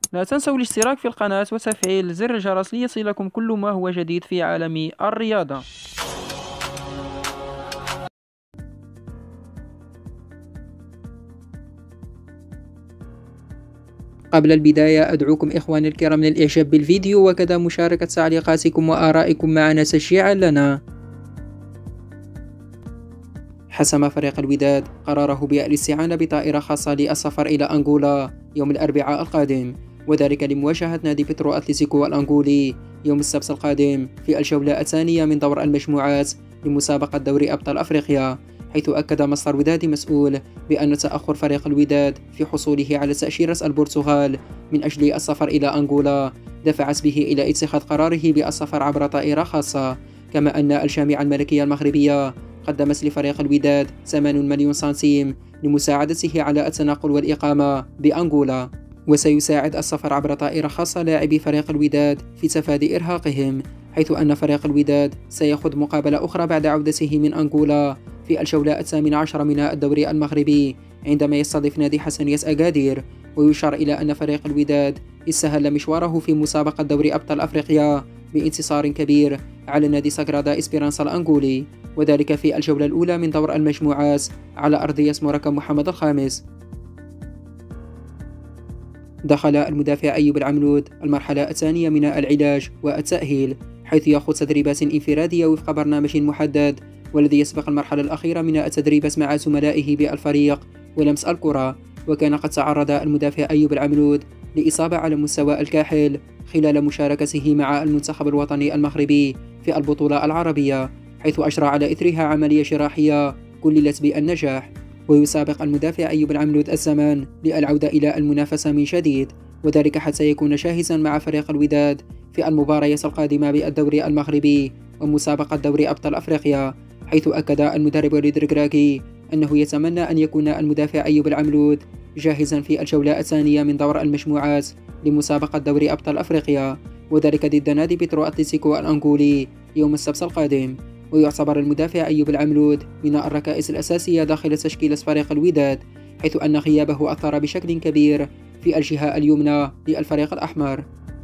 لا تنسوا الاشتراك في القناة وتفعيل زر الجرس ليصلكم كل ما هو جديد في عالم الرياضة. قبل البداية أدعوكم إخواني الكرام للإعجاب بالفيديو وكذا مشاركة تعليقاتكم وآرائكم معنا تشجيعا لنا. حسم فريق الوداد قراره بالاستعانة بطائرة خاصة للسفر إلى أنغولا يوم الأربعاء القادم، وذلك لمواجهة نادي بترو أتلتيكو الأنغولي يوم السبت القادم في الجولة الثانية من دور المجموعات لمسابقة دوري أبطال أفريقيا، حيث أكد مصدر وداد مسؤول بأن تأخر فريق الوداد في حصوله على تأشيرة البرتغال من أجل السفر إلى أنغولا دفعت به إلى اتخاذ قراره بالسفر عبر طائرة خاصة، كما أن الجامعة الملكية المغربية قدمت لفريق الوداد 8 مليون سنتيم لمساعدته على التنقل والإقامة بأنغولا. وسيساعد السفر عبر طائرة خاصة لاعبي فريق الوداد في تفادي إرهاقهم، حيث أن فريق الوداد سيخوض مقابلة أخرى بعد عودته من أنغولا في الجولة 18 من الدوري المغربي عندما يستضيف نادي حسنية أكادير. ويشار إلى أن فريق الوداد استهل مشواره في مسابقة دوري أبطال أفريقيا بانتصار كبير على نادي ساغرادا إسبيرانسا الأنغولي، وذلك في الجولة الأولى من دور المجموعات على أرضية مركب محمد الخامس. دخل المدافع أيوب العملود المرحلة الثانية من العلاج والتأهيل، حيث يخوض تدريبات انفرادية وفق برنامج محدد، والذي يسبق المرحلة الأخيرة من التدريبات مع زملائه بالفريق ولمس الكرة. وكان قد تعرض المدافع أيوب العملود لإصابة على مستوى الكاحل خلال مشاركته مع المنتخب الوطني المغربي في البطولة العربية، حيث أجرى على إثرها عملية جراحية كللت بالنجاح. ويسابق المدافع أيوب العملود الزمان للعودة إلى المنافسة من جديد، وذلك حتى يكون جاهزا مع فريق الوداد في المباريات القادمة بالدوري المغربي ومسابقة دوري أبطال أفريقيا، حيث أكد المدرب وليد الركراكي أنه يتمنى أن يكون المدافع أيوب العملود جاهزا في الجولة الثانية من دور المجموعات لمسابقة دوري أبطال أفريقيا، وذلك ضد نادي بترو أتلتيكو الأنغولي يوم السبت القادم. ويعتبر المدافع أيوب العملود من الركائز الأساسية داخل تشكيلة فريق الوداد، حيث أن غيابه أثر بشكل كبير في الجهة اليمنى للفريق الأحمر.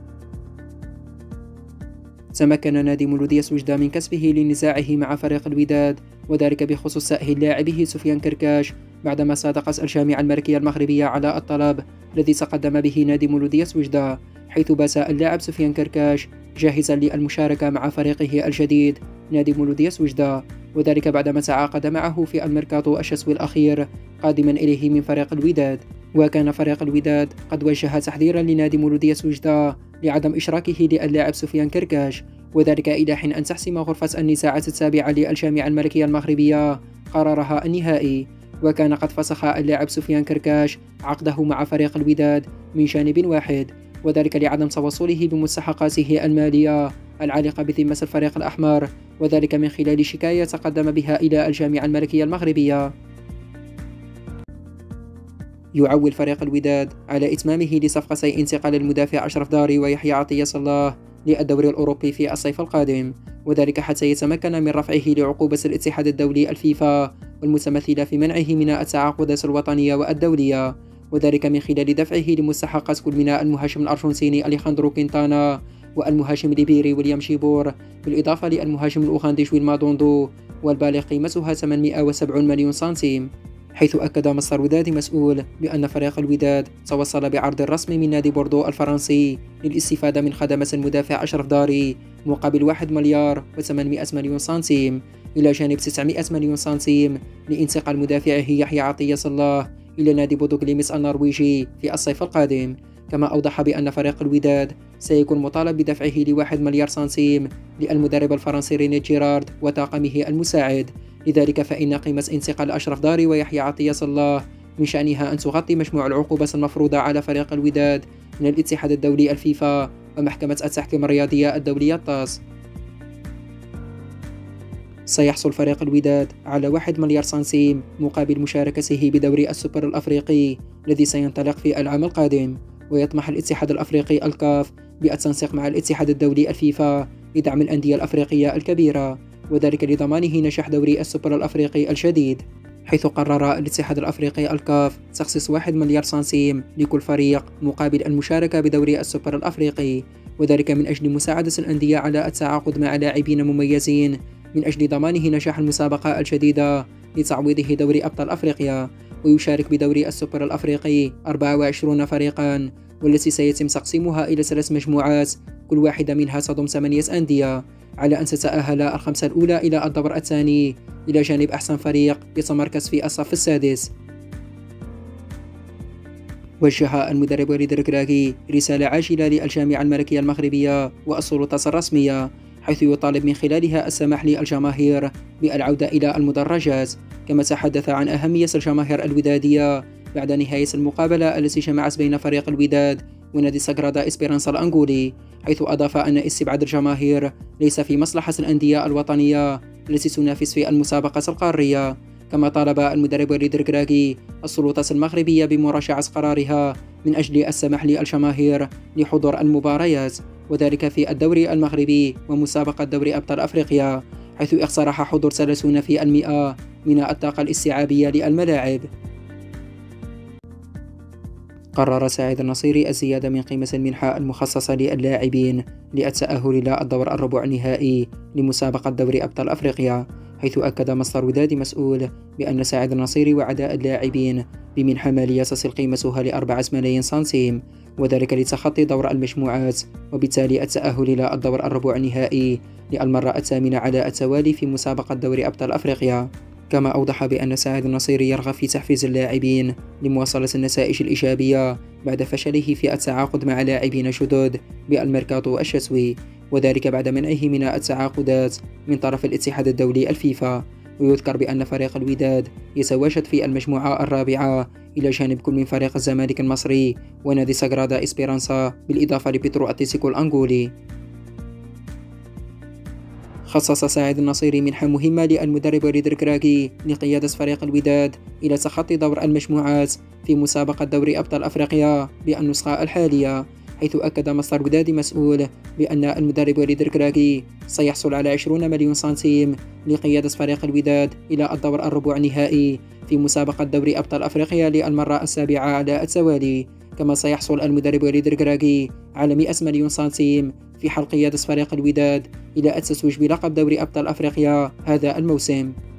تمكن نادي مولودية وجدة من كسبه لنزاعه مع فريق الوداد، وذلك بخصوص تأهيل لاعبه سفيان كركاش بعدما صادقت الجامعة الملكية المغربية على الطلب الذي تقدم به نادي مولودية وجدة، حيث بات اللاعب سفيان كركاش جاهزا للمشاركة مع فريقه الجديد نادي مولودية وجدة، وذلك بعدما تعاقد معه في الميركاتو الشتوي الأخير قادما إليه من فريق الوداد. وكان فريق الوداد قد وجه تحذيرا لنادي مولودية وجدة لعدم إشراكه للاعب سفيان كركاش، وذلك إلى حين أن تحسم غرفة النزاعات التابعة للجامعة الملكية المغربية قرارها النهائي. وكان قد فسخ اللاعب سفيان كركاش عقده مع فريق الوداد من جانب واحد، وذلك لعدم توصله بمستحقاته المالية العالقة بذمة الفريق الأحمر، وذلك من خلال شكاية تقدم بها إلى الجامعة الملكية المغربية. يعول فريق الوداد على إتمامه لصفقتي انتقال المدافع أشرف داري ويحيى عطية الله للدوري الأوروبي في الصيف القادم، وذلك حتى يتمكن من رفعه لعقوبة الاتحاد الدولي الفيفا والمتمثلة في منعه من التعاقدات الوطنية والدولية، وذلك من خلال دفعه لمستحقات كل من المهاجم الأرجنتيني أليخاندرو كينتانا والمهاجم الليبيري ويليام شيبور، بالإضافة للمهاجم الأوغندي جويل مادوندو، والبالغ قيمتها 870 مليون سنتيم. حيث أكد مصدر وداد مسؤول بأن فريق الوداد توصل بعرض رسمي من نادي بوردو الفرنسي للاستفادة من خدمات المدافع أشرف داري مقابل 1 مليار و800 مليون سنتيم، إلى جانب 900 مليون سنتيم لانتقال مدافعه يحيى عطية الله إلى نادي بودو غليمس النرويجي في الصيف القادم. كما أوضح بأن فريق الوداد سيكون مطالب بدفعه ل1 مليار سنتيم للمدرب الفرنسي ريني جيرارد وطاقمه المساعد، لذلك فإن قيمة انتقال أشرف داري ويحيى عطية الله من شأنها أن تغطي مجموع العقوبات المفروضة على فريق الوداد من الاتحاد الدولي الفيفا ومحكمة التحكيم الرياضية الدولية الطاس. سيحصل فريق الوداد على 1 مليار سنتيم مقابل مشاركته بدوري السوبر الأفريقي الذي سينطلق في العام القادم، ويطمح الاتحاد الأفريقي الكاف بالتنسيق مع الاتحاد الدولي الفيفا لدعم الأندية الأفريقية الكبيرة، وذلك لضمانه نجاح دوري السوبر الأفريقي الجديد. حيث قرر الاتحاد الأفريقي الكاف تخصيص 1 مليار سنتيم لكل فريق مقابل المشاركة بدوري السوبر الأفريقي، وذلك من أجل مساعدة الأندية على التعاقد مع لاعبين مميزين من أجل ضمانه نجاح المسابقة الجديدة لتعويضه دوري أبطال أفريقيا. ويشارك بدوري السوبر الأفريقي 24 فريقا، والتي سيتم تقسيمها إلى 3 مجموعات، كل واحدة منها تضم 8 أندية، على أن تتأهل الخمسة الأولى إلى الدور الثاني، إلى جانب أحسن فريق يتمركز في الصف السادس. وجه المدرب وليد الركراكي رسالة عاجلة للجامعة الملكية المغربية والسلطات الرسمية، حيث يطالب من خلالها السماح للجماهير بالعودة إلى المدرجات، كما تحدث عن أهمية الجماهير الودادية بعد نهاية المقابلة التي جمعت بين فريق الوداد ونادي ساغرادا إسبيرانسا الأنغولي، حيث أضاف أن استبعاد الجماهير ليس في مصلحة الأندية الوطنية التي تنافس في المسابقة القارية. كما طالب المدرب وليد الركراكي السلطات المغربية بمراجعة قرارها من أجل السماح للجماهير لحضور المباريات، وذلك في الدوري المغربي ومسابقة دوري أبطال أفريقيا، حيث اقترح حضور 30% من الطاقة الاستيعابية للملاعب. قرر سعيد النصيري الزيادة من قيمة المنحة المخصصة للاعبين للتأهل إلى الدور الربع النهائي لمسابقة دوري أبطال أفريقيا، حيث أكد مصدر وداد مسؤول بأن سعيد النصيري وعد اللاعبين بمنحة مالية تصل قيمتها ل4 ملايين سنتيم، وذلك لتخطي دور المجموعات، وبالتالي التأهل إلى الدور الربع النهائي للمرة الثامنة على التوالي في مسابقة دوري أبطال أفريقيا. كما أوضح بأن سعيد النصيري يرغب في تحفيز اللاعبين لمواصلة النتائج الإيجابية بعد فشله في التعاقد مع لاعبين جدد بالميركاتو الشتوي، وذلك بعد منعه من التعاقدات من طرف الاتحاد الدولي الفيفا. ويذكر بأن فريق الوداد يتواجد في المجموعة الرابعة إلى جانب كل من فريق الزمالك المصري ونادي ساغرادا إسبيرانسا، بالإضافة لبيترو أتلتيكو الأنغولي. خصص سعيد النصيري منحة مهمة للمدرب وليد الركراكي لقيادة فريق الوداد إلى تخطي دور المجموعات في مسابقة دوري أبطال أفريقيا بالنسخة الحالية، حيث أكد مصدر وداد مسؤول بأن المدرب وليد الركراكي سيحصل على 20 مليون سنتيم لقيادة فريق الوداد إلى الدور الربع النهائي في مسابقة دوري أبطال أفريقيا للمرة السابعة على التوالي. كما سيحصل المدرب وليد الركراكي على 100 مليون سنتيم في حال قيادة فريق الوداد إلى التتويج بلقب دوري أبطال أفريقيا هذا الموسم.